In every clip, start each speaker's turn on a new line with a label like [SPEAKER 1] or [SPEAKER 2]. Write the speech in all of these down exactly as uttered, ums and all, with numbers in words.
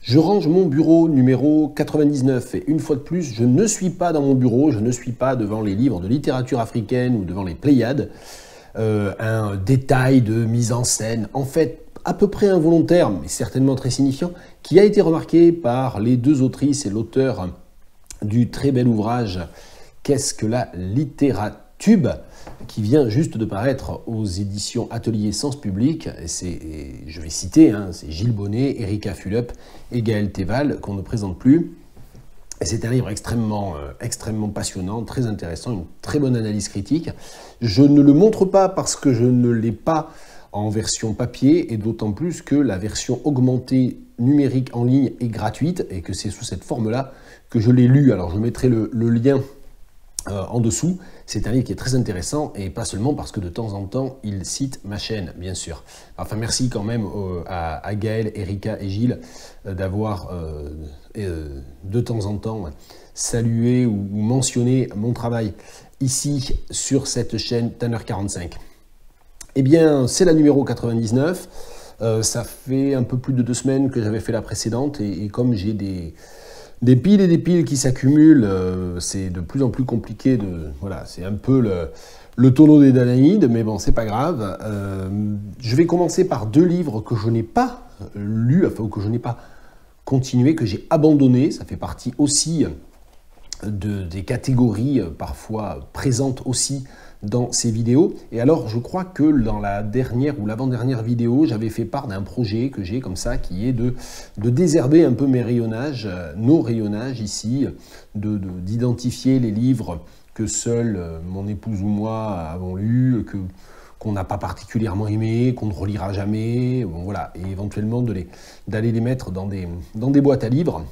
[SPEAKER 1] Je range mon bureau numéro quatre-vingt-dix-neuf et une fois de plus, je ne suis pas dans mon bureau, je ne suis pas devant les livres de littérature africaine ou devant les Pléiades, euh, un détail de mise en scène, en fait à peu près involontaire, mais certainement très signifiant, qui a été remarqué par les deux autrices et l'auteur du très bel ouvrage « Qu'est-ce que la littératube ?» qui vient juste de paraître aux éditions Atelier Sens Public. Et c'est, et je vais citer, hein, c'est Gilles Bonnet, Erika Fulop et Gaël Théval, qu'on ne présente plus. Et c'est un livre extrêmement, euh, extrêmement passionnant, très intéressant, une très bonne analyse critique. Je ne le montre pas parce que je ne l'ai pas en version papier, et d'autant plus que la version augmentée numérique en ligne est gratuite, et que c'est sous cette forme-là que je l'ai lu. Alors je mettrai le, le lien Euh, en dessous. C'est un livre qui est très intéressant, et pas seulement parce que de temps en temps il cite ma chaîne, bien sûr. Enfin, merci quand même euh, à, à Gaël, Erika et Gilles euh, d'avoir euh, euh, de temps en temps salué ou, ou mentionné mon travail ici sur cette chaîne Tanner quarante-cinq. Eh bien, c'est la numéro quatre-vingt-dix-neuf. Euh, ça fait un peu plus de deux semaines que j'avais fait la précédente, et, et comme j'ai des Des piles et des piles qui s'accumulent, euh, c'est de plus en plus compliqué de... Voilà, c'est un peu le, le tonneau des Danaïdes, mais bon, c'est pas grave. Euh, je vais commencer par deux livres que je n'ai pas lus, enfin, ou que je n'ai pas continué, que j'ai abandonné. Ça fait partie aussi de, des catégories euh, parfois présentes aussi dans ces vidéos. Et alors, je crois que dans la dernière ou l'avant-dernière vidéo, j'avais fait part d'un projet que j'ai comme ça, qui est de, de désherber un peu mes rayonnages, nos rayonnages ici, de, de, d'identifier les livres que seul mon épouse ou moi avons lus, que, qu'on n'a pas particulièrement aimés, qu'on ne relira jamais, bon, voilà, et éventuellement de les, d'aller les mettre dans des, dans des boîtes à livres.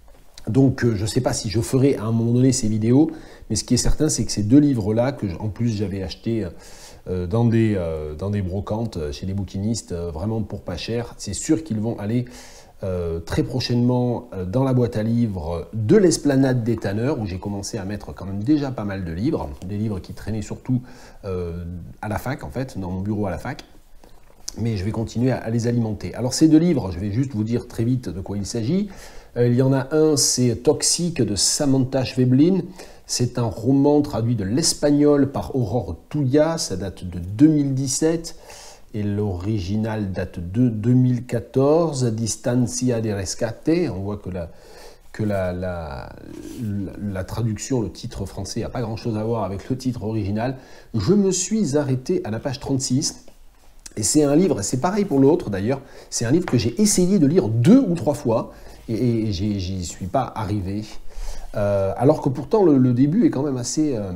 [SPEAKER 1] Donc je ne sais pas si je ferai à un moment donné ces vidéos, mais ce qui est certain, c'est que ces deux livres-là, que en plus j'avais acheté euh, dans, des, euh, dans des brocantes, chez des bouquinistes, euh, vraiment pour pas cher, c'est sûr qu'ils vont aller euh, très prochainement euh, dans la boîte à livres de l'Esplanade des Tanneurs, où j'ai commencé à mettre quand même déjà pas mal de livres, des livres qui traînaient surtout euh, à la fac, en fait, dans mon bureau à la fac. Mais je vais continuer à, à les alimenter. Alors ces deux livres, je vais juste vous dire très vite de quoi il s'agit. Euh, il y en a un, c'est Toxique de Samantha Schweblin. C'est un roman traduit de l'espagnol par Aurore Tuya. Ça date de deux mille dix-sept et l'original date de deux mille quatorze. Distancia de Rescate. On voit que la, que la, la, la, la traduction, le titre français, n'a pas grand-chose à voir avec le titre original. Je me suis arrêté à la page trente-six. Et c'est un livre, c'est pareil pour l'autre d'ailleurs, c'est un livre que j'ai essayé de lire deux ou trois fois et, et j'y suis pas arrivé. Euh, alors que pourtant le, le début est quand même assez, euh,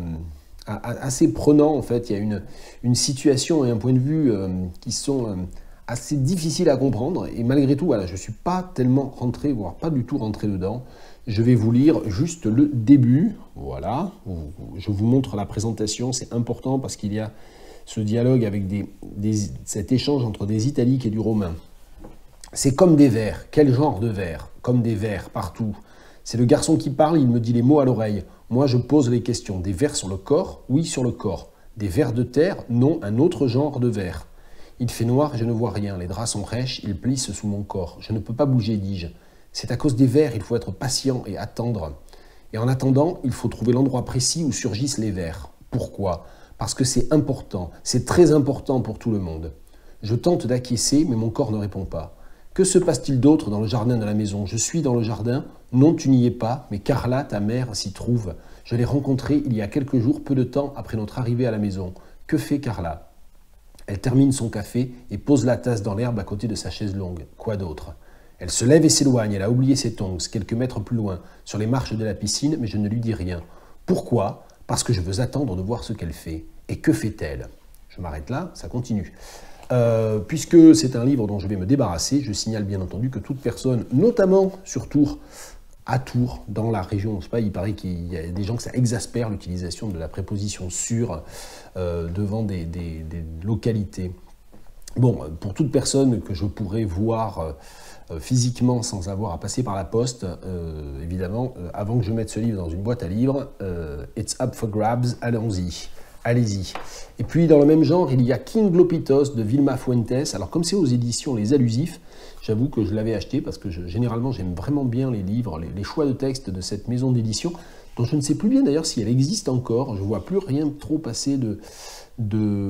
[SPEAKER 1] assez prenant en fait. Il y a une, une situation et un point de vue euh, qui sont euh, assez difficiles à comprendre, et malgré tout, voilà, je ne suis pas tellement rentré, voire pas du tout rentré dedans. Je vais vous lire juste le début, voilà, je vous montre la présentation, c'est important parce qu'il y a ce dialogue avec des, des, cet échange entre des italiques et du romain. C'est comme des vers. Quel genre de vers? Comme des vers, partout. C'est le garçon qui parle, il me dit les mots à l'oreille. Moi, je pose les questions. Des vers sur le corps? Oui, sur le corps. Des vers de terre? Non, un autre genre de vers. Il fait noir et je ne vois rien. Les draps sont rêches, ils plissent sous mon corps. Je ne peux pas bouger, dis-je. C'est à cause des vers, il faut être patient et attendre. Et en attendant, il faut trouver l'endroit précis où surgissent les vers. Pourquoi ? Parce que c'est important, c'est très important pour tout le monde. Je tente d'acquiescer, mais mon corps ne répond pas. Que se passe-t-il d'autre dans le jardin de la maison? Je suis dans le jardin? Non, tu n'y es pas, mais Carla, ta mère, s'y trouve. Je l'ai rencontrée il y a quelques jours, peu de temps après notre arrivée à la maison. Que fait Carla? Elle termine son café et pose la tasse dans l'herbe à côté de sa chaise longue. Quoi d'autre? Elle se lève et s'éloigne, elle a oublié ses tongs, quelques mètres plus loin, sur les marches de la piscine, mais je ne lui dis rien. Pourquoi? Parce que je veux attendre de voir ce qu'elle fait. Et que fait-elle? Je m'arrête là, ça continue. Euh, puisque c'est un livre dont je vais me débarrasser, je signale bien entendu que toute personne, notamment sur Tours, à Tours, dans la région, je sais pas, il paraît qu'il y a des gens que ça exaspère l'utilisation de la préposition sur euh, devant des, des, des localités. Bon, pour toute personne que je pourrais voir euh, physiquement sans avoir à passer par la poste, euh, évidemment, euh, avant que je mette ce livre dans une boîte à livres, euh, it's up for grabs, allons-y. allez-y. Et puis dans le même genre, il y a King Glopitos de Vilma Fuentes. Alors comme c'est aux éditions Les Allusifs, j'avoue que je l'avais acheté parce que je, généralement j'aime vraiment bien les livres, les, les choix de texte de cette maison d'édition, dont je ne sais plus bien d'ailleurs si elle existe encore. Je ne vois plus rien trop passer de, de,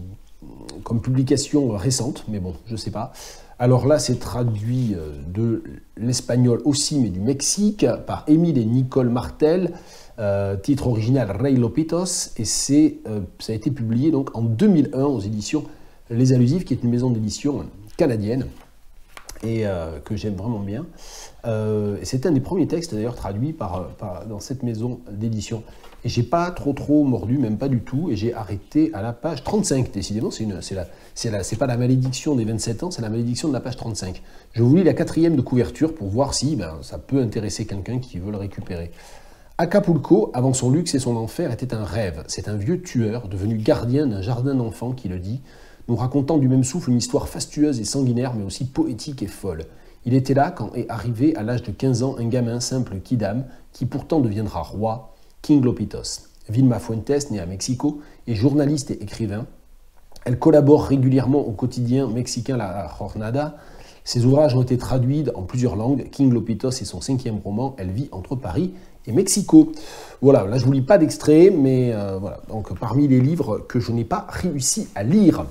[SPEAKER 1] comme publication récente, mais bon, je ne sais pas. Alors là, c'est traduit de l'espagnol aussi, mais du Mexique, par Émile et Nicole Martel. Euh, titre original Rey Lopitos, et c'est, euh, ça a été publié donc en deux mille un aux éditions Les Allusifs, qui est une maison d'édition canadienne et euh, que j'aime vraiment bien. Euh, c'est un des premiers textes d'ailleurs traduits par, par, dans cette maison d'édition. Et j'ai pas trop trop mordu, même pas du tout, et j'ai arrêté à la page trente-cinq. Décidément, c'est une, c'est la, c'est la, c'est pas la malédiction des vingt-sept ans, c'est la malédiction de la page trente-cinq. Je vous lis la quatrième de couverture pour voir si ben, ça peut intéresser quelqu'un qui veut le récupérer. Acapulco, avant son luxe et son enfer, était un rêve. C'est un vieux tueur, devenu gardien d'un jardin d'enfants, qui le dit, nous racontant du même souffle une histoire fastueuse et sanguinaire, mais aussi poétique et folle. Il était là quand est arrivé, à l'âge de quinze ans, un gamin simple Kidam, qui pourtant deviendra roi, King Glopitos. Vilma Fuentes, née à Mexico, est journaliste et écrivain. Elle collabore régulièrement au quotidien mexicain La Jornada. Ses ouvrages ont été traduits en plusieurs langues. King Glopitos est son cinquième roman. Elle vit entre Paris et Mexico. Voilà, là je ne vous lis pas d'extrait, mais euh, voilà, donc parmi les livres que je n'ai pas réussi à lire.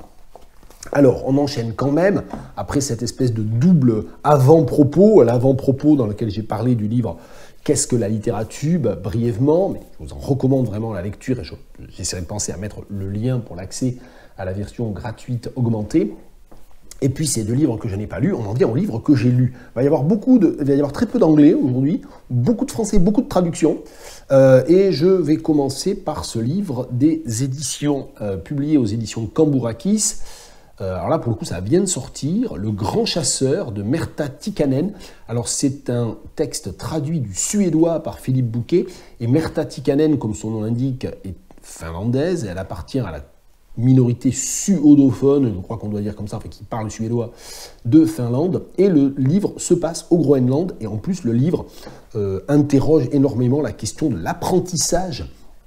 [SPEAKER 1] Alors, on enchaîne quand même, après cette espèce de double avant-propos, l'avant-propos dans lequel j'ai parlé du livre « Qu'est-ce que la littérature ?» brièvement, mais je vous en recommande vraiment la lecture, et j'essaierai de penser à mettre le lien pour l'accès à la version gratuite augmentée. Et puis ces deux livres que je n'ai pas lus, on en vient aux livres que j'ai lus. Il va y avoir beaucoup de, il va y avoir très peu d'anglais aujourd'hui, beaucoup de français, beaucoup de traductions. Euh, et je vais commencer par ce livre des éditions euh, publiées aux éditions Cambourakis. Euh, alors là, pour le coup, ça vient de sortir, Le Grand Chasseur de Merta Tikkanen. Alors c'est un texte traduit du suédois par Philippe Bouquet. Et Merta Tikkanen, comme son nom l'indique, est finlandaise. Elle appartient à la minorité suédophone, je crois qu'on doit dire comme ça, enfin, qui parle suédois, de Finlande, et le livre se passe au Groenland, et en plus le livre euh, interroge énormément la question de l'apprentissage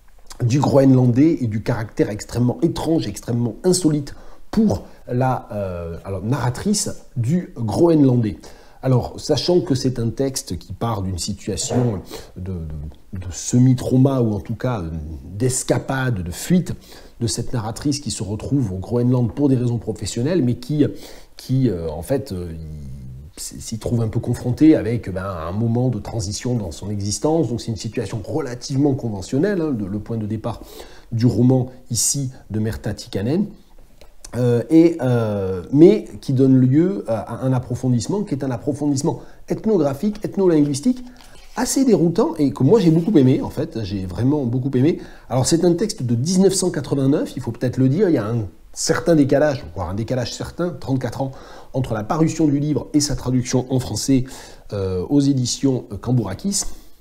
[SPEAKER 1] du groenlandais et du caractère extrêmement étrange, extrêmement insolite pour la euh, alors, narratrice du groenlandais. Alors, sachant que c'est un texte qui part d'une situation de, de, de semi-trauma, ou en tout cas d'escapade, de fuite, de cette narratrice qui se retrouve au Groenland pour des raisons professionnelles, mais qui, qui euh, en fait, euh, s'y trouve un peu confrontée avec ben, un moment de transition dans son existence. Donc c'est une situation relativement conventionnelle, hein, le, le point de départ du roman ici de Merta Tikkanen, euh, et, euh, mais qui donne lieu à un approfondissement qui est un approfondissement ethnographique, ethnolinguistique, assez déroutant et que moi j'ai beaucoup aimé, en fait, j'ai vraiment beaucoup aimé. Alors c'est un texte de mille neuf cent quatre-vingt-neuf, il faut peut-être le dire, il y a un certain décalage, voire un décalage certain, trente-quatre ans, entre la parution du livre et sa traduction en français euh, aux éditions Cambourakis.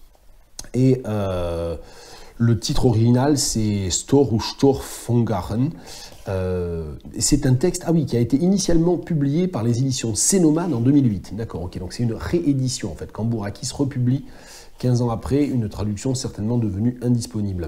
[SPEAKER 1] Et euh, le titre original c'est Stor ou Storfongaren. Euh, c'est un texte ah oui, qui a été initialement publié par les éditions Cénoman en deux mille huit. D'accord, ok, donc c'est une réédition en fait. Cambourakis republie quinze ans après une traduction certainement devenue indisponible.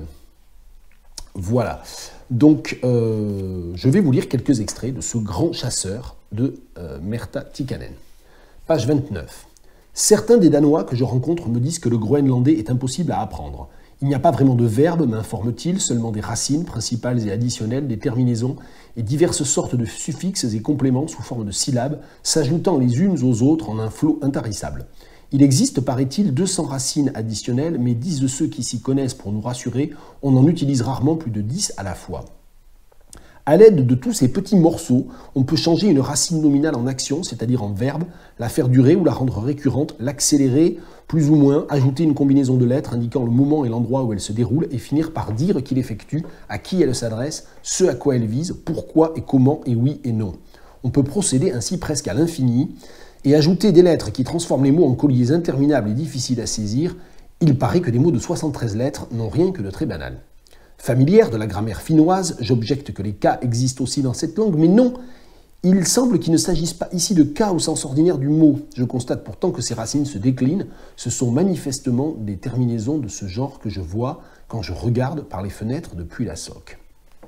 [SPEAKER 1] Voilà, donc euh, je vais vous lire quelques extraits de ce grand chasseur de euh, Merta Tikkanen. Page vingt-neuf. Certains des Danois que je rencontre me disent que le groenlandais est impossible à apprendre. Il n'y a pas vraiment de verbes, m'informe-t-il, seulement des racines principales et additionnelles, des terminaisons et diverses sortes de suffixes et compléments sous forme de syllabes, s'ajoutant les unes aux autres en un flot intarissable. Il existe, paraît-il, deux cents racines additionnelles, mais disent ceux qui s'y connaissent pour nous rassurer, on en utilise rarement plus de dix à la fois. À l'aide de tous ces petits morceaux, on peut changer une racine nominale en action, c'est-à-dire en verbe, la faire durer ou la rendre récurrente, l'accélérer plus ou moins, ajouter une combinaison de lettres indiquant le moment et l'endroit où elle se déroule et finir par dire qui l'effectue, à qui elle s'adresse, ce à quoi elle vise, pourquoi et comment et oui et non. On peut procéder ainsi presque à l'infini et ajouter des lettres qui transforment les mots en colliers interminables et difficiles à saisir. Il paraît que des mots de soixante-treize lettres n'ont rien que de très banal. Familière de la grammaire finnoise, j'objecte que les cas existent aussi dans cette langue, mais non, il semble qu'il ne s'agisse pas ici de cas au sens ordinaire du mot. Je constate pourtant que ces racines se déclinent. Ce sont manifestement des terminaisons de ce genre que je vois quand je regarde par les fenêtres depuis la Soc.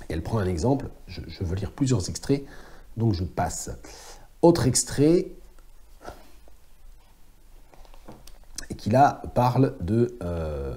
[SPEAKER 1] Et elle prend un exemple, je, je veux lire plusieurs extraits, donc je passe. Autre extrait, et qui là parle de, euh,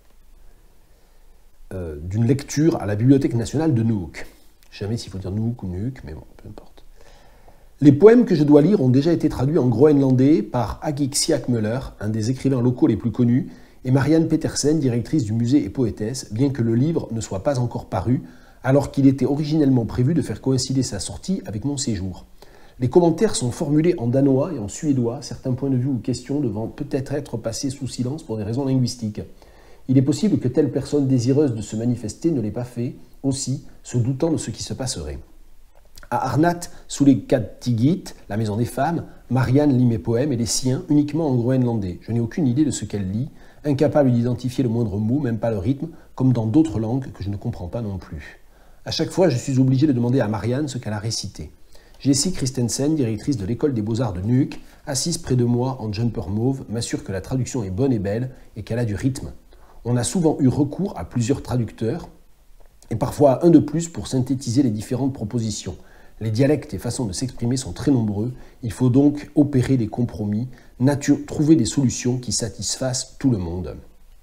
[SPEAKER 1] euh, d'une lecture à la Bibliothèque nationale de Nuuk. Je ne sais jamais s'il faut dire Nuuk ou Nuuk, mais bon, peu importe. Les poèmes que je dois lire ont déjà été traduits en groenlandais par Agik Siak-Müller, un des écrivains locaux les plus connus, et Marianne Petersen, directrice du musée et poétesse, bien que le livre ne soit pas encore paru, alors qu'il était originellement prévu de faire coïncider sa sortie avec mon séjour. Les commentaires sont formulés en danois et en suédois, certains points de vue ou questions devant peut-être être passés sous silence pour des raisons linguistiques. Il est possible que telle personne désireuse de se manifester ne l'ait pas fait, aussi, se doutant de ce qui se passerait. À Arnat, sous les Kattigit, la maison des femmes, Marianne lit mes poèmes et les siens uniquement en groenlandais. Je n'ai aucune idée de ce qu'elle lit, incapable d'identifier le moindre mot, même pas le rythme, comme dans d'autres langues que je ne comprends pas non plus. À chaque fois, je suis obligé de demander à Marianne ce qu'elle a récité. Jessie Christensen, directrice de l'école des beaux-arts de Nuuk, assise près de moi en jumper mauve, m'assure que la traduction est bonne et belle et qu'elle a du rythme. On a souvent eu recours à plusieurs traducteurs et parfois à un de plus pour synthétiser les différentes propositions. Les dialectes et façons de s'exprimer sont très nombreux, il faut donc opérer des compromis, nature, trouver des solutions qui satisfassent tout le monde.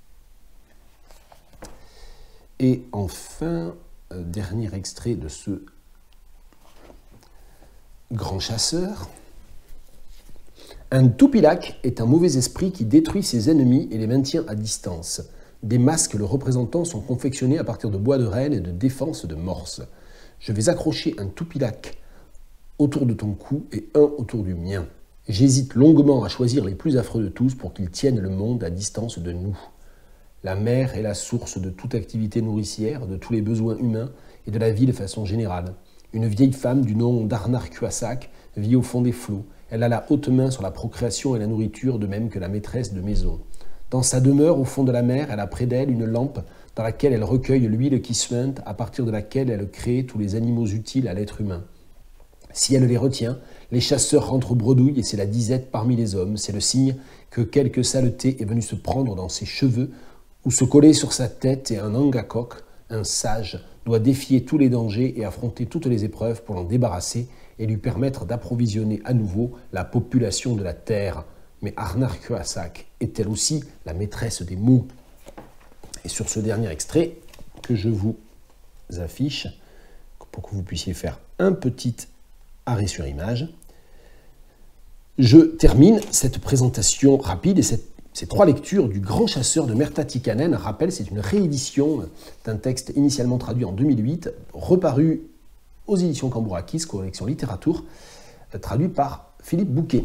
[SPEAKER 1] Et enfin, euh, dernier extrait de ce grand chasseur. Un Tupilak est un mauvais esprit qui détruit ses ennemis et les maintient à distance. Des masques le représentant sont confectionnés à partir de bois de renne et de défense de morse. Je vais accrocher un Tupilak autour de ton cou et un autour du mien. J'hésite longuement à choisir les plus affreux de tous pour qu'ils tiennent le monde à distance de nous. La mer est la source de toute activité nourricière, de tous les besoins humains et de la vie de façon générale. Une vieille femme du nom d'Arnar Kuasak vit au fond des flots. Elle a la haute main sur la procréation et la nourriture, de même que la maîtresse de maison. Dans sa demeure au fond de la mer, elle a près d'elle une lampe dans laquelle elle recueille l'huile qui suinte, à partir de laquelle elle crée tous les animaux utiles à l'être humain. Si elle les retient, les chasseurs rentrent bredouille et c'est la disette parmi les hommes. C'est le signe que quelque saleté est venue se prendre dans ses cheveux ou se coller sur sa tête, et un Angakok, un sage, doit défier tous les dangers et affronter toutes les épreuves pour l'en débarrasser et lui permettre d'approvisionner à nouveau la population de la terre. Mais Arnar Kuasak est elle aussi la maîtresse des mots. Et sur ce dernier extrait que je vous affiche, pour que vous puissiez faire un petit arrêt sur image, je termine cette présentation rapide et cette, ces trois lectures du Grand Chasseur de Merta Tikkanen. Rappel, c'est une réédition d'un texte initialement traduit en deux mille huit, reparu aux éditions Cambourakis, collection Littérature, traduit par Philippe Bouquet.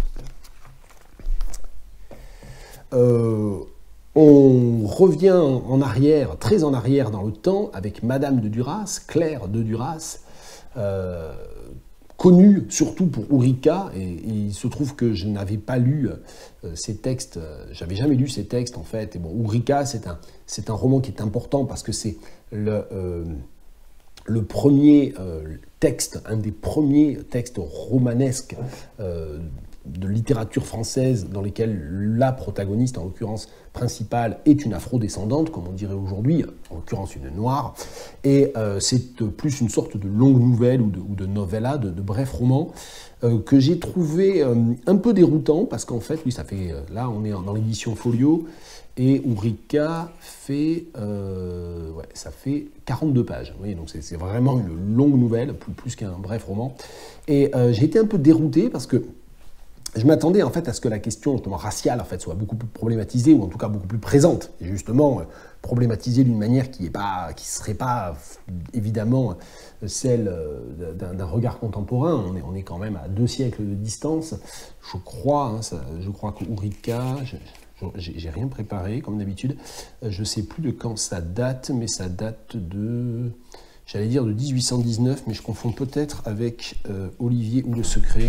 [SPEAKER 1] Euh, on revient en arrière, très en arrière dans le temps, avec Madame de Duras, Claire de Duras, euh, connue surtout pour Ourika, et, et il se trouve que je n'avais pas lu euh, ces textes, euh, j'avais jamais lu ces textes en fait, et bon, Ourika c'est un, c'est un roman qui est important parce que c'est le, euh, le premier euh, texte, un des premiers textes romanesques euh, de littérature française dans lesquels la protagoniste, en l'occurrence principale, est une afro-descendante, comme on dirait aujourd'hui, en l'occurrence une noire, et euh, c'est plus une sorte de longue nouvelle ou de, ou de novella, de, de bref roman, euh, que j'ai trouvé euh, un peu déroutant, parce qu'en fait, oui, ça fait, euh, là on est dans l'édition Folio, et Ourika fait, euh, ouais, ça fait quarante-deux pages, vous voyez, donc c'est vraiment une longue nouvelle, plus, plus qu'un bref roman, et euh, j'ai été un peu dérouté, parce que je m'attendais en fait à ce que la question justement raciale en fait soit beaucoup plus problématisée, ou en tout cas beaucoup plus présente, et justement euh, problématisée d'une manière qui est pas, qui serait pas évidemment celle euh, d'un regard contemporain. On est, on est quand même à deux siècles de distance. Je crois, hein, ça, je crois que Ourika, j'ai rien préparé comme d'habitude. Je sais plus de quand ça date, mais ça date de, j'allais dire de mille huit cent dix-neuf, mais je confonds peut-être avec euh, Olivier ou Le Secret.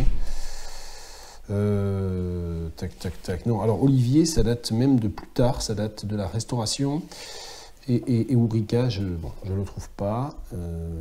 [SPEAKER 1] Euh, tac, tac, tac. Non, alors Olivier, ça date même de plus tard, ça date de la Restauration. Et, et, et Ourika, je ne bon, je le trouve pas. Euh...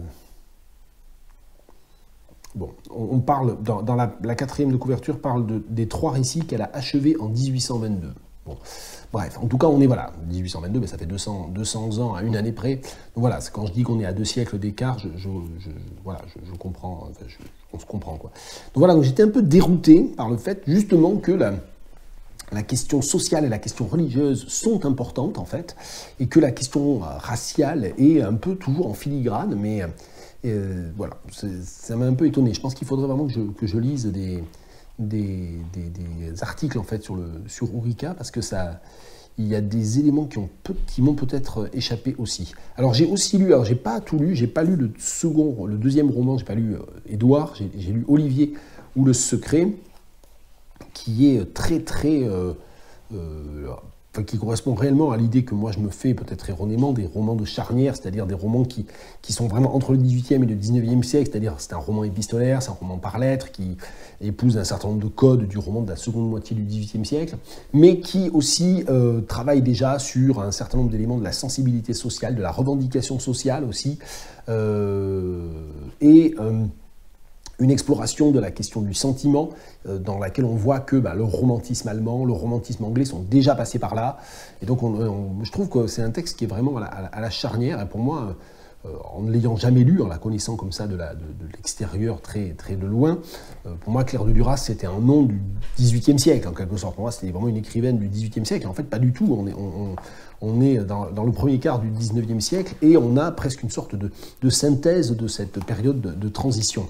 [SPEAKER 1] Bon, on, on parle, dans, dans la, la quatrième de couverture, parle de, des trois récits qu'elle a achevés en mille huit cent vingt-deux. Bon. Bref, en tout cas, on est, voilà, dix-huit cent vingt-deux, mais ça fait deux cents, deux cents ans à une année près. Donc voilà, quand je dis qu'on est à deux siècles d'écart, je, je, je, voilà, je, je comprends, enfin, je, on se comprend, quoi. Donc voilà, donc j'étais un peu dérouté par le fait, justement, que la, la question sociale et la question religieuse sont importantes, en fait, et que la question raciale est un peu toujours en filigrane, mais euh, voilà, ça m'a un peu étonné. Je pense qu'il faudrait vraiment que je, que je lise des... Des, des, des articles en fait sur, le, sur Ourika, parce que ça, il y a des éléments qui, ont peu, qui m'ont peut-être échappé aussi. Alors j'ai aussi lu, alors j'ai pas tout lu, j'ai pas lu le second, le deuxième roman, j'ai pas lu euh, Édouard, j'ai, j'ai lu Olivier ou Le Secret, qui est très très, euh, euh, enfin, qui correspond réellement à l'idée que moi je me fais peut-être erronément des romans de charnière, c'est-à-dire des romans qui, qui sont vraiment entre le dix-huitième et le dix-neuvième siècle, c'est-à-dire c'est un roman épistolaire, c'est un roman par lettres qui épouse un certain nombre de codes du roman de la seconde moitié du dix-huitième siècle, mais qui aussi euh, travaille déjà sur un certain nombre d'éléments de la sensibilité sociale, de la revendication sociale aussi, euh, et euh, une exploration de la question du sentiment, euh, dans laquelle on voit que bah, le romantisme allemand, le romantisme anglais sont déjà passés par là. Et donc on, on, je trouve que c'est un texte qui est vraiment à la, à la charnière. Et pour moi, euh, en ne l'ayant jamais lu, en la connaissant comme ça de, la, de, de l'extérieur, très, très de loin, euh, pour moi, Claire de Duras, c'était un nom du dix-huitième siècle, en quelque sorte. Pour moi, c'était vraiment une écrivaine du dix-huitième siècle. En fait, pas du tout. On est, on, on, on est dans, dans le premier quart du dix-neuvième siècle et on a presque une sorte de, de synthèse de cette période de, de transition.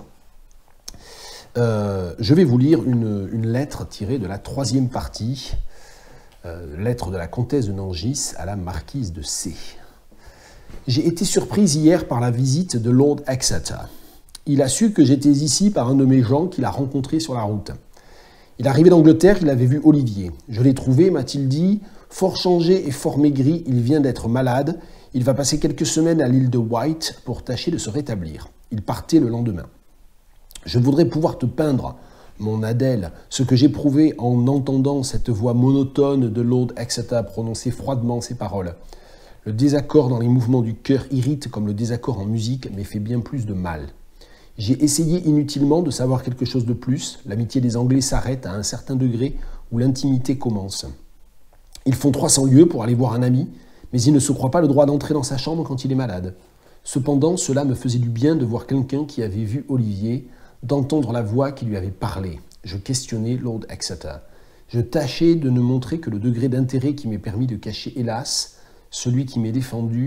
[SPEAKER 1] Euh, je vais vous lire une, une lettre tirée de la troisième partie, euh, lettre de la comtesse de Nangis à la marquise de C. J'ai été surprise hier par la visite de Lord Exeter. Il a su que j'étais ici par un de mes gens qu'il a rencontré sur la route. Il arrivait d'Angleterre, il avait vu Olivier. Je l'ai trouvé, m'a-t-il dit, fort changé et fort maigri, il vient d'être malade. Il va passer quelques semaines à l'île de Wight pour tâcher de se rétablir. Il partait le lendemain. Je voudrais pouvoir te peindre, mon Adèle, ce que j'éprouvais en entendant cette voix monotone de Lord Exeter prononcer froidement ces paroles. Le désaccord dans les mouvements du cœur irrite comme le désaccord en musique, mais fait bien plus de mal. J'ai essayé inutilement de savoir quelque chose de plus. L'amitié des Anglais s'arrête à un certain degré où l'intimité commence. Ils font trois cents lieues pour aller voir un ami, mais ils ne se croient pas le droit d'entrer dans sa chambre quand il est malade. Cependant, cela me faisait du bien de voir quelqu'un qui avait vu Olivier, d'entendre la voix qui lui avait parlé. Je questionnais Lord Exeter. Je tâchais de ne montrer que le degré d'intérêt qui m'est permis de cacher, hélas, celui qui m'est défendu,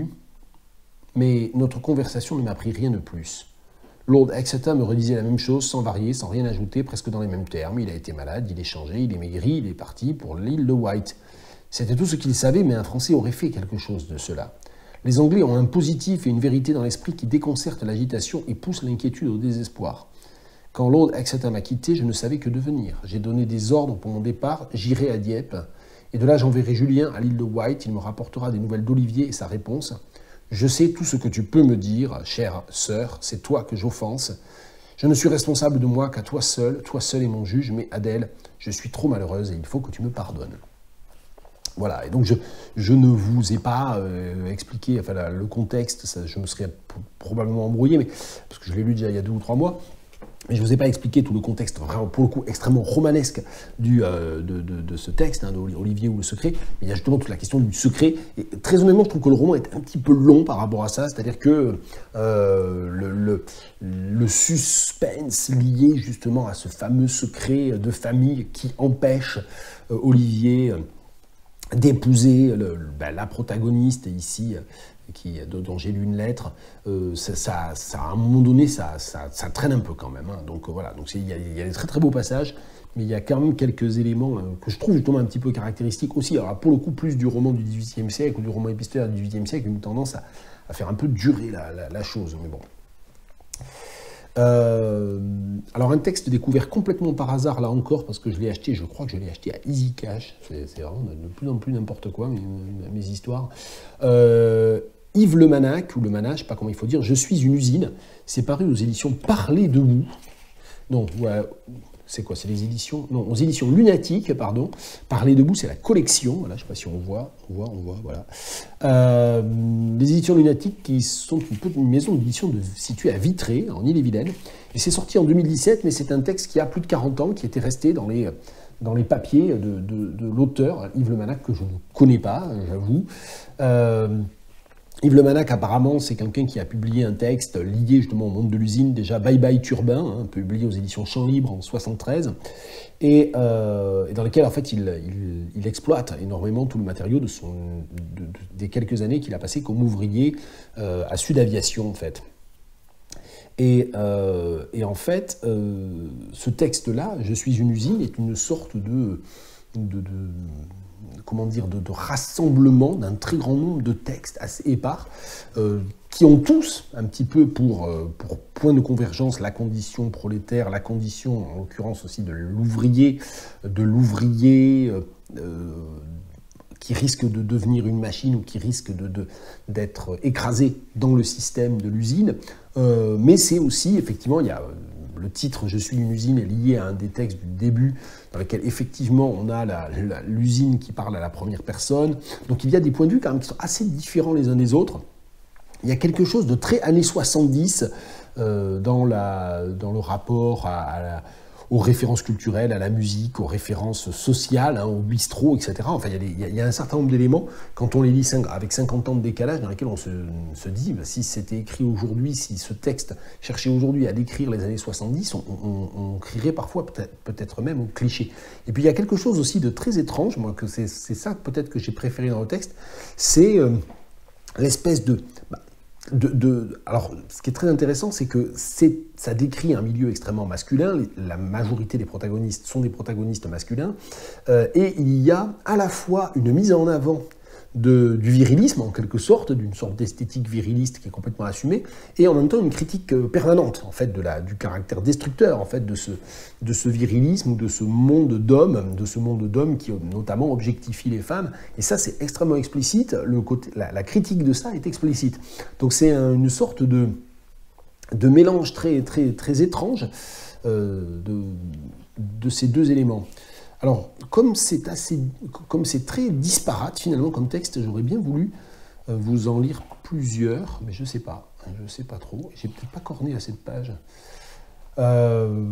[SPEAKER 1] mais notre conversation ne m'apprit rien de plus. Lord Exeter me redisait la même chose, sans varier, sans rien ajouter, presque dans les mêmes termes. Il a été malade, il est changé, il est maigri, il est parti pour l'île de Wight. C'était tout ce qu'il savait, mais un Français aurait fait quelque chose de cela. Les Anglais ont un positif et une vérité dans l'esprit qui déconcertent l'agitation et poussent l'inquiétude au désespoir. Quand Lord Exeter m'a quitté, je ne savais que devenir. J'ai donné des ordres pour mon départ, j'irai à Dieppe, et de là j'enverrai Julien à l'île de Wight, il me rapportera des nouvelles d'Olivier et sa réponse. Je sais tout ce que tu peux me dire, chère sœur, c'est toi que j'offense. Je ne suis responsable de moi qu'à toi seul, toi seul est mon juge, mais Adèle, je suis trop malheureuse et il faut que tu me pardonnes. Voilà, et donc je, je ne vous ai pas euh, expliqué enfin, la, le contexte, ça, je me serais probablement embrouillé, mais, parce que je l'ai lu déjà il y a deux ou trois mois. Mais je ne vous ai pas expliqué tout le contexte, vraiment pour le coup extrêmement romanesque du, euh, de, de, de ce texte, hein, d'Olivier ou Le Secret. Mais il y a justement toute la question du secret. Et très honnêtement, je trouve que le roman est un petit peu long par rapport à ça. C'est-à-dire que euh, le, le, le suspense lié justement à ce fameux secret de famille qui empêche euh, Olivier euh, d'épouser ben, la protagoniste ici, qui, dont j'ai lu une lettre, euh, ça, ça, ça, à un moment donné, ça, ça, ça traîne un peu quand même. Hein. Donc voilà, donc il y, y a des très très beaux passages, mais il y a quand même quelques éléments euh, que je trouve justement un petit peu caractéristiques aussi. Alors pour le coup, plus du roman du dix-huitième siècle ou du roman épistolaire du dix-huitième siècle, une tendance à, à faire un peu durer la, la, la chose. Mais bon. Euh, alors un texte découvert complètement par hasard là encore parce que je l'ai acheté, je crois que je l'ai acheté à Easy Cash, c'est vraiment de plus en plus n'importe quoi mes, mes histoires. Euh, Yves Le Manac, ou Le Manach, je ne sais pas comment il faut dire, Je suis une usine, c'est paru aux éditions Parler debout. Non, ouais, c'est quoi, c'est les éditions, non, aux éditions Lunatiques, pardon. Parler debout, c'est la collection, voilà, je ne sais pas si on voit, on voit, on voit, voilà. Euh, les éditions Lunatiques qui sont une, une maison d'édition située à Vitré, en Ille-et-Vilaine, et c'est sorti en deux mille dix-sept, mais c'est un texte qui a plus de quarante ans, qui était resté dans les, dans les papiers de, de, de l'auteur, Yves Le Mannac, que je ne connais pas, j'avoue. Euh, Yves Le Mannac, apparemment, c'est quelqu'un qui a publié un texte lié justement au monde de l'usine, déjà Bye Bye Turbin, hein, publié aux éditions Champs Libres en soixante-treize, et, euh, et dans lequel en fait il, il, il exploite énormément tout le matériau de son, de, de, des quelques années qu'il a passé comme ouvrier euh, à Sud Aviation en fait. Et, euh, et en fait, euh, ce texte-là, Je suis une usine, est une sorte de, de, de comment dire, de, de rassemblement d'un très grand nombre de textes assez épars, euh, qui ont tous un petit peu pour, euh, pour point de convergence la condition prolétaire, la condition, en l'occurrence aussi de l'ouvrier, de l'ouvrier euh, qui risque de devenir une machine ou qui risque de, de, d'être écrasé dans le système de l'usine. Euh, mais c'est aussi, effectivement, il y a... Le titre « Je suis une usine » est lié à un des textes du début dans lequel effectivement on a la, la, l'usine qui parle à la première personne. Donc il y a des points de vue quand même qui sont assez différents les uns des autres. Il y a quelque chose de très années soixante-dix euh, dans, la, dans le rapport à, à la, aux références culturelles, à la musique, aux références sociales, hein, au bistrot, et cetera. Enfin, il y a, des, il y a un certain nombre d'éléments, quand on les lit avec cinquante ans de décalage, dans lesquels on se, se dit, bah, si c'était écrit aujourd'hui, si ce texte cherchait aujourd'hui à décrire les années soixante-dix, on, on, on crierait parfois peut-être, peut-être même au cliché. Et puis il y a quelque chose aussi de très étrange, moi, que c'est, c'est ça peut-être que j'ai préféré dans le texte, c'est euh, l'espèce de... Bah, De, de, alors, ce qui est très intéressant, c'est que c'est, ça décrit un milieu extrêmement masculin. La majorité des protagonistes sont des protagonistes masculins. Euh, et il y a à la fois une mise en avant de, du virilisme, en quelque sorte, d'une sorte d'esthétique viriliste qui est complètement assumée, et en même temps une critique permanente, en fait, de la, du caractère destructeur, en fait, de ce, de ce virilisme ou de ce monde d'hommes, de ce monde d'hommes qui notamment objectifie les femmes. Et ça, c'est extrêmement explicite. Le côté, la, la critique de ça est explicite. Donc c'est un, une sorte de, de mélange très, très, très étrange euh, de, de ces deux éléments. Alors, comme c'est assez, comme c'est très disparate finalement comme texte, j'aurais bien voulu euh, vous en lire plusieurs, mais je ne sais pas, je ne sais pas trop. J'ai peut-être pas corné à cette page. Euh...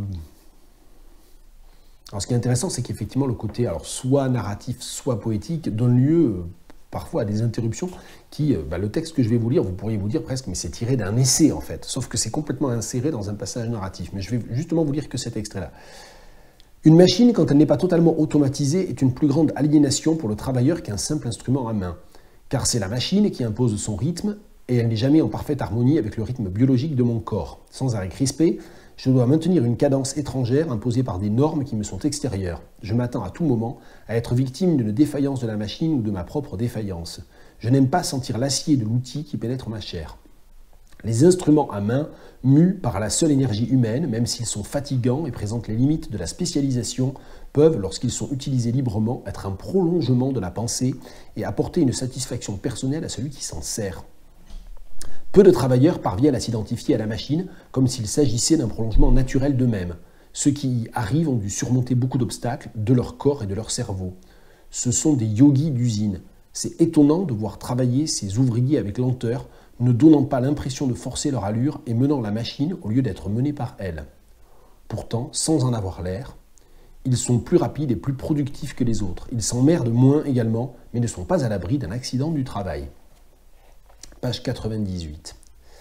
[SPEAKER 1] Alors, ce qui est intéressant, c'est qu'effectivement le côté, alors soit narratif, soit poétique, donne lieu euh, parfois à des interruptions qui, euh, bah, le texte que je vais vous lire, vous pourriez vous dire presque, mais c'est tiré d'un essai en fait, sauf que c'est complètement inséré dans un passage narratif. Mais je vais justement vous lire que cet extrait-là. Une machine, quand elle n'est pas totalement automatisée, est une plus grande aliénation pour le travailleur qu'un simple instrument à main. Car c'est la machine qui impose son rythme, et elle n'est jamais en parfaite harmonie avec le rythme biologique de mon corps. Sans arrêt crispé, je dois maintenir une cadence étrangère imposée par des normes qui me sont extérieures. Je m'attends à tout moment à être victime d'une défaillance de la machine ou de ma propre défaillance. Je n'aime pas sentir l'acier de l'outil qui pénètre ma chair. Les instruments à main, mus par la seule énergie humaine, même s'ils sont fatigants et présentent les limites de la spécialisation, peuvent, lorsqu'ils sont utilisés librement, être un prolongement de la pensée et apporter une satisfaction personnelle à celui qui s'en sert. Peu de travailleurs parviennent à s'identifier à la machine comme s'il s'agissait d'un prolongement naturel d'eux-mêmes. Ceux qui y arrivent ont dû surmonter beaucoup d'obstacles de leur corps et de leur cerveau. Ce sont des yogis d'usine. C'est étonnant de voir travailler ces ouvriers avec lenteur, ne donnant pas l'impression de forcer leur allure et menant la machine au lieu d'être menée par elle. Pourtant, sans en avoir l'air, ils sont plus rapides et plus productifs que les autres. Ils s'emmerdent moins également, mais ne sont pas à l'abri d'un accident du travail. Page quatre-vingt-dix-huit.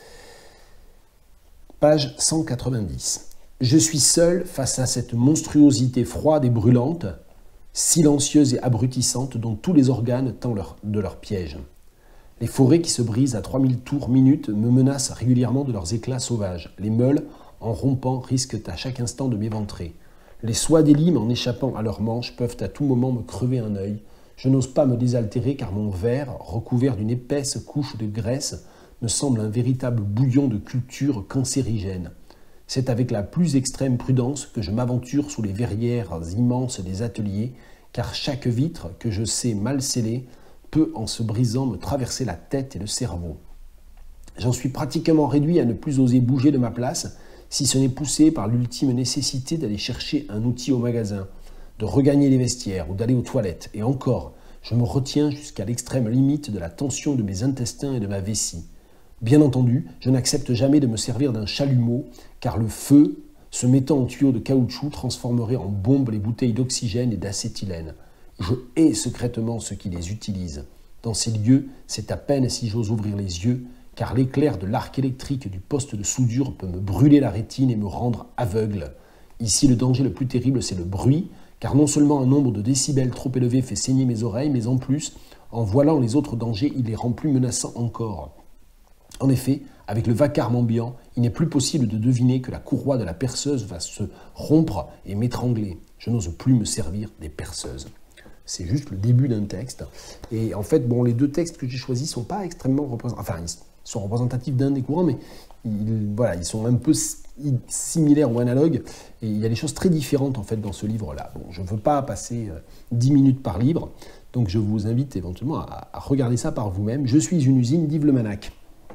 [SPEAKER 1] Page cent quatre-vingt-dix. Je suis seul face à cette monstruosité froide et brûlante, silencieuse et abrutissante dont tous les organes tendent leur, de leur piège. Les forêts qui se brisent à trois mille tours minute me menacent régulièrement de leurs éclats sauvages. Les meules, en rompant, risquent à chaque instant de m'éventrer. Les soies des limes, en échappant à leurs manches, peuvent à tout moment me crever un œil. Je n'ose pas me désaltérer car mon verre, recouvert d'une épaisse couche de graisse, me semble un véritable bouillon de culture cancérigène. C'est avec la plus extrême prudence que je m'aventure sous les verrières immenses des ateliers, car chaque vitre que je sais mal sceller peut, en se brisant, me traverser la tête et le cerveau. J'en suis pratiquement réduit à ne plus oser bouger de ma place, si ce n'est poussé par l'ultime nécessité d'aller chercher un outil au magasin, de regagner les vestiaires ou d'aller aux toilettes. Et encore, je me retiens jusqu'à l'extrême limite de la tension de mes intestins et de ma vessie. Bien entendu, je n'accepte jamais de me servir d'un chalumeau, car le feu se mettant en tuyaux de caoutchouc, transformerait en bombes les bouteilles d'oxygène et d'acétylène. Je hais secrètement ceux qui les utilisent. Dans ces lieux, c'est à peine si j'ose ouvrir les yeux, car l'éclair de l'arc électrique du poste de soudure peut me brûler la rétine et me rendre aveugle. Ici, le danger le plus terrible, c'est le bruit, car non seulement un nombre de décibels trop élevé fait saigner mes oreilles, mais en plus, en voilant les autres dangers, il les rend plus menaçants encore. En effet, avec le vacarme ambiant, il n'est plus possible de deviner que la courroie de la perceuse va se rompre et m'étrangler. Je n'ose plus me servir des perceuses. C'est juste le début d'un texte. Et en fait, bon, les deux textes que j'ai choisis ne sont pas extrêmement représentatifs. Enfin, ils sont représentatifs d'un des courants, mais ils, voilà, ils sont un peu similaires ou analogues. Et il y a des choses très différentes en fait dans ce livre-là. Bon, je ne veux pas passer dix minutes par livre, donc je vous invite éventuellement à, à regarder ça par vous-même. Je suis une usine d'Yves Le Mannac.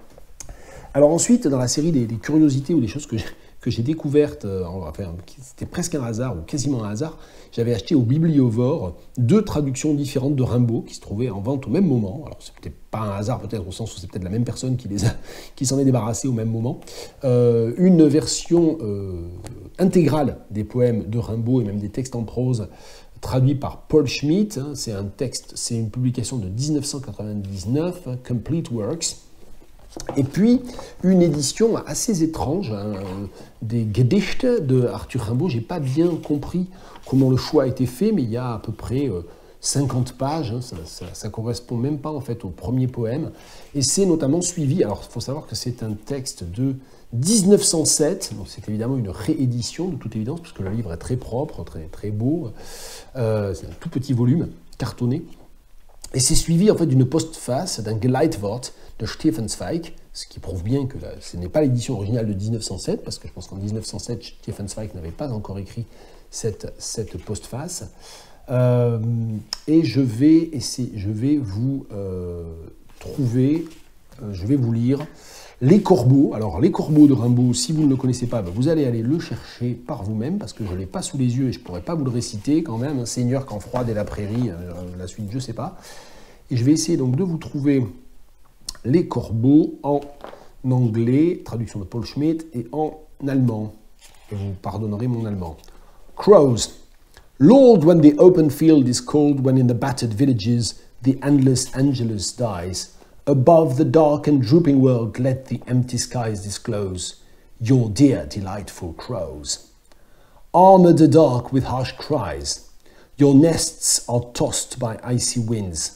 [SPEAKER 1] Alors ensuite, dans la série des, des curiosités ou des choses que j'ai, que j'ai découvertes, euh, enfin, c'était presque un hasard ou quasiment un hasard, j'avais acheté au Bibliovore deux traductions différentes de Rimbaud qui se trouvaient en vente au même moment. Alors c'est peut-être pas un hasard peut-être au sens où c'est peut-être la même personne qui, les a, qui s'en est débarrassée au même moment. Euh, une version euh, intégrale des poèmes de Rimbaud et même des textes en prose traduits par Paul Schmitt. Hein, c'est un texte, c'est une publication de dix-neuf cent quatre-vingt-dix-neuf, hein, Complete Works. Et puis, une édition assez étrange, hein, des Gedichte de Arthur Rimbaud. Je n'ai pas bien compris comment le choix a été fait, mais il y a à peu près euh, cinquante pages. Hein, ça ne correspond même pas en fait au premier poème. Et c'est notamment suivi, alors il faut savoir que c'est un texte de dix-neuf cent sept, donc c'est évidemment une réédition de toute évidence, parce que le livre est très propre, très, très beau. Euh, c'est un tout petit volume, cartonné. Et c'est suivi en fait d'une postface, d'un Geleitwort de Stefan Zweig, ce qui prouve bien que là, ce n'est pas l'édition originale de dix-neuf cent sept, parce que je pense qu'en dix-neuf cent sept, Stefan Zweig n'avait pas encore écrit cette, cette postface. Euh, et je vais, essayer, je vais vous euh, trouver, euh, je vais vous lire Les Corbeaux. Alors, Les Corbeaux de Rimbaud, si vous ne le connaissez pas, ben, vous allez aller le chercher par vous-même, parce que je ne l'ai pas sous les yeux et je ne pourrais pas vous le réciter quand même. Un seigneur qu'en froide et la prairie, euh, la suite, je ne sais pas. Et je vais essayer donc de vous trouver Les Corbeaux en anglais, traduction de Paul Schmitt, et en allemand. Et vous pardonnerez mon allemand. Crows. Lord, when the open field is cold, when in the battered villages the endless Angelus dies, above the dark and drooping world let the empty skies disclose your dear delightful crows. Armored dark with harsh cries, your nests are tossed by icy winds.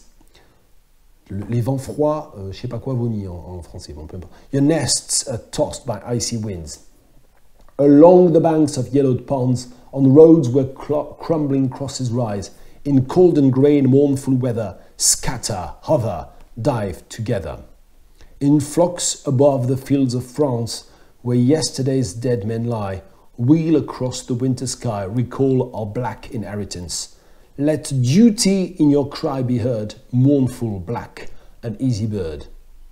[SPEAKER 1] Les vents froids, euh, je sais pas quoi vomit en, en français, bon, peu importe. Your nests are tossed by icy winds. Along the banks of yellowed ponds, on roads where cl- crumbling crosses rise, in cold and grey and mournful weather, scatter, hover, dive together. In flocks above the fields of France, where yesterday's dead men lie, wheel across the winter sky, recall our black inheritance. Let duty in your cry be heard, mournful, black, an easy bird.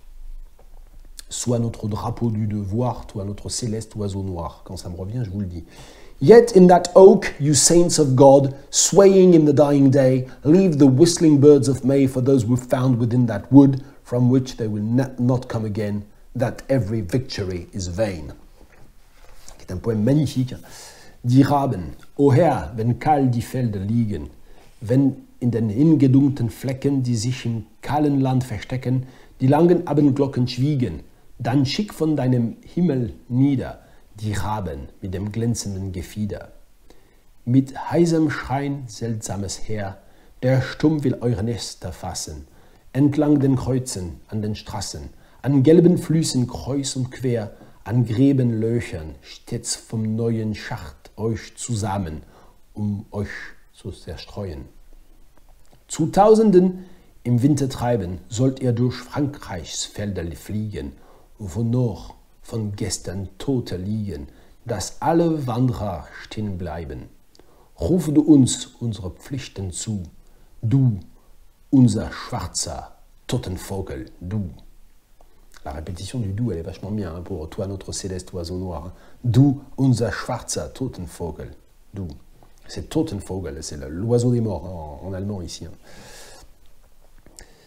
[SPEAKER 1] Sois notre drapeau du devoir, toi notre céleste oiseau noir. Quand ça me revient, je vous le dis. Yet in that oak, you saints of God, swaying in the dying day, leave the whistling birds of May for those we've found within that wood, from which they will not come again, that every victory is vain. C'est un poème magnifique. Die Raben, o Herr, wenn kahl die Felder liegen, wenn in den hingedunkten Flecken, die sich im kahlen Land verstecken, die langen Abendglocken schwiegen, dann schick von deinem Himmel nieder die Raben mit dem glänzenden Gefieder. Mit heißem Schein, seltsames Heer, der Sturm will eure Nester fassen, entlang den Kreuzen, an den Straßen, an gelben Flüssen kreuz und quer, an Gräbenlöchern, stets vom neuen Schacht euch zusammen, um euch zu zerstreuen. Zu Tausenden im Winter treiben, sollt ihr durch Frankreichs Felder fliegen, wo noch von gestern Tote liegen, dass alle Wanderer stehen bleiben. Ruf du uns unsere Pflichten zu, du, unser schwarzer Totenvogel, du. La répétition du doux, elle est vachement bien hein, pour toi, notre céleste oiseau noir. Hein. Du, unser schwarzer Totenvogel, du. C'est Totenvogel, c'est l'oiseau des morts hein, en, en allemand ici. Hein.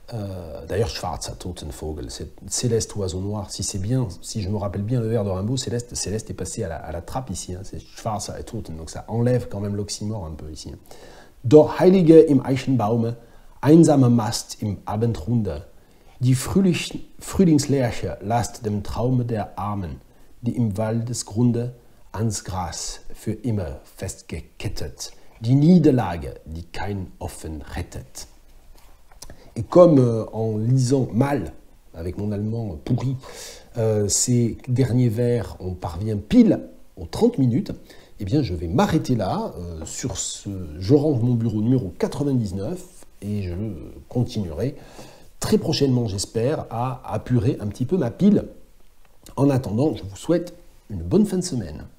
[SPEAKER 1] Euh, D'ailleurs, Schwarzer Totenvogel, c'est céleste oiseau noir. Si c'est bien, si je me rappelle bien le vers de Rimbaud, céleste, céleste est passé à la, à la trappe ici. Hein, c'est Schwarzer et Toten, donc ça enlève quand même l'oxymore un peu ici. Dort Heilige im Eichenbaume, einsame Mast im Abendrunde, die Frühling, Frühlingslerche lasst dem Traume der Armen, die im Waldesgrunde ans Gras für immer festgekettet, die Niederlage, die kein Offen rettet. Et comme euh, en lisant mal, avec mon allemand pourri, euh, ces derniers vers, on parvient pile aux trente minutes, eh bien je vais m'arrêter là, euh, sur ce Je range mon bureau numéro quatre-vingt-dix-neuf, et je continuerai très prochainement, j'espère, à apurer un petit peu ma pile. En attendant, je vous souhaite une bonne fin de semaine.